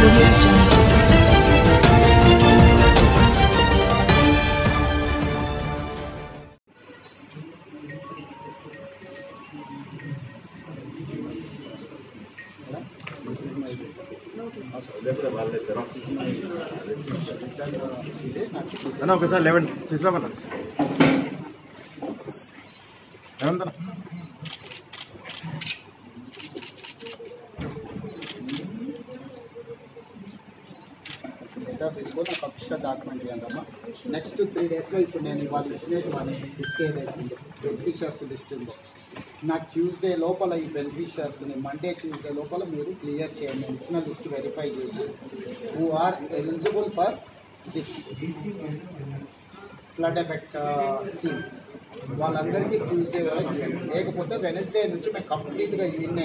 Audio Jungle. అన్న ఒకసారి 11 తీసుకురామన్నా 11 తీసుకొని ఒక అఫిషియల్ డాక్యుమెంట్ ఇవ్వాలమ్మా. నెక్స్ట్ 3 డేస్లో ఇప్పుడు నేను వాళ్ళు ఇచ్చినట్టు మన లిస్ట్ ఏదైతే బెనిఫిషియర్స్ లిస్ట్ ఉందో నాకు ట్యూస్డే లోపల ఈ బెనిఫిషియర్స్ని మండే ట్యూస్డే లోపల మీరు క్లియర్ చేయండి. నేను ఇచ్చిన లిస్ట్ వెరిఫై చేసి who are eligible for this flood effect scheme వాళ్ళందరికీ ట్యూస్డే వరకు ఇవ్వండి. లేకపోతే వెనస్డే నుంచి మేము కంప్లీట్గా ఈయన్నే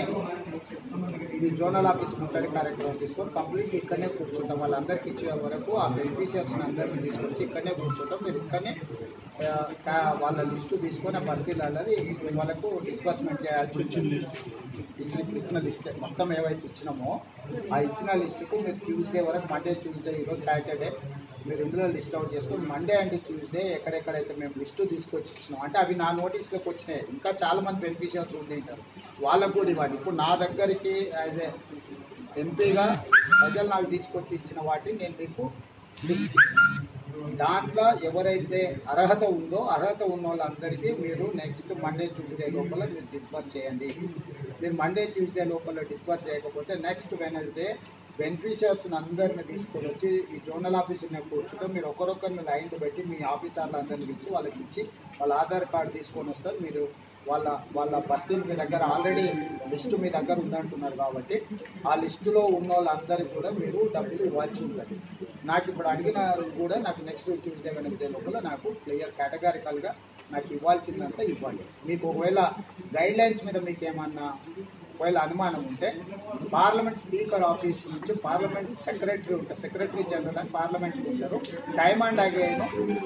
మీ జోనల్ ఆఫీస్ ముట్టడి కార్యక్రమం తీసుకొని కంప్లీట్గా ఇక్కడనే కూర్చుంటాం. వాళ్ళందరికీ ఇచ్చే వరకు ఆ బెనిఫిషియర్స్ని అందరినీ తీసుకొచ్చి ఇక్కడనే కూర్చుంటాం. మీరు ఇక్కడనే వాళ్ళ లిస్టు తీసుకొని ఆ బస్తీలది వాళ్ళకు డిస్బర్స్మెంట్ చేయాల్సి ఇచ్చిన లిస్ట్ మొత్తం ఏవైతే ఇచ్చినామో ఆ ఇచ్చిన లిస్టుకు మీరు ట్యూస్డే వరకు మండే ట్యూస్డే ఈరోజు సాటర్డే మీరు ఇందులో లిస్ట్ అవుట్ చేసుకొని మండే అండ్ ట్యూస్డే ఎక్కడెక్కడైతే మేము లిస్టు తీసుకొచ్చి ఇచ్చినాం అంటే అవి నా నోటీస్లోకి వచ్చినాయి. ఇంకా చాలామంది బెనిఫిషియర్స్ ఉంటారు వాళ్ళకు కూడా ఇవ్వండి. ఇప్పుడు నా దగ్గరికి యాజ్ ఏ ఎంపీగా ప్రజలు నాకు తీసుకొచ్చి ఇచ్చిన వాటిని నేను మీకు లిస్ట్ దాంట్లో ఎవరైతే అర్హత ఉందో అర్హత ఉన్న వాళ్ళందరికీ మీరు నెక్స్ట్ మండే ట్యూస్డే లోపల మీరు డిస్బర్స్ చేయండి. మీరు మండే ట్యూస్డే లోపల డిస్బర్స్ చేయకపోతే నెక్స్ట్ వెనస్డే బెనిఫిషియర్స్ని అందరిని తీసుకొని వచ్చి ఈ జోనల్ ఆఫీస్ కూర్చుంటే మీరు ఒకరొకరిని లైన్లు పెట్టి మీ ఆఫీసర్లందరినీ ఇచ్చి వాళ్ళకి ఇచ్చి వాళ్ళ ఆధార్ కార్డు తీసుకొని వస్తారు. మీరు వాళ్ళ బస్తీలు మీ దగ్గర ఆల్రెడీ లిస్టు మీ దగ్గర ఉందంటున్నారు కాబట్టి ఆ లిస్టులో ఉన్న వాళ్ళందరికీ కూడా మీరు డబ్బులు ఇవ్వాల్సి ఉంటుంది. నాకు ఇప్పుడు అడిగిన కూడా నాకు నెక్స్ట్ ట్యూస్డే వెనస్డే లోపల నాకు క్లియర్ కేటగారికల్గా నాకు ఇవ్వాల్సిందంతా ఇవ్వండి. మీకు ఒకవేళ గైడ్లైన్స్ మీద మీకు ఏమన్నా ఒకవేళ అనుమానం ఉంటే పార్లమెంట్ స్పీకర్ ఆఫీస్ నుంచి పార్లమెంట్ సెక్రటరీ ఉంటారు, సెక్రటరీ జనరల్ అని పార్లమెంట్ ఉంటారు. టైమ్ అండ్ అగైన్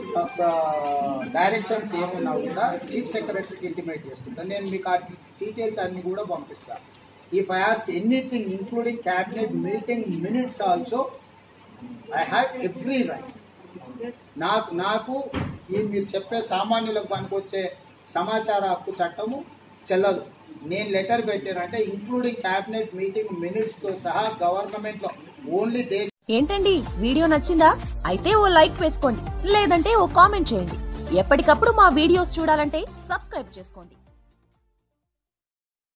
డైరెక్షన్స్ ఏమున్నా కూడా చీఫ్ సెక్రటరీకి ఇంటిమేట్ చేస్తుంటాను. నేను మీకు ఆ డీటెయిల్స్ అన్నీ కూడా పంపిస్తాను. If I ask anything including cabinet meeting minutes also I have every right. నాకు ఈ మీరు చెప్పే సామాన్యులకు పనికొచ్చే సమాచార హక్కు చట్టము చెల్లదు. నేను లెటర్ పెట్టానంటే ఇంక్లూడింగ్ క్యాబినెట్ మీటింగ్ మినిట్స్తో సహా గవర్నమెంట్లో ఓన్లీ దేశ. ఏంటండి వీడియో నచ్చిందా? అయితే ఓ లైక్ వేసుకోండి, లేదంటే ఓ కామెంట్ చేయండి. ఎప్పటికప్పుడు మా వీడియోస్ చూడాలంటే సబ్స్క్రైబ్ చేసుకోండి.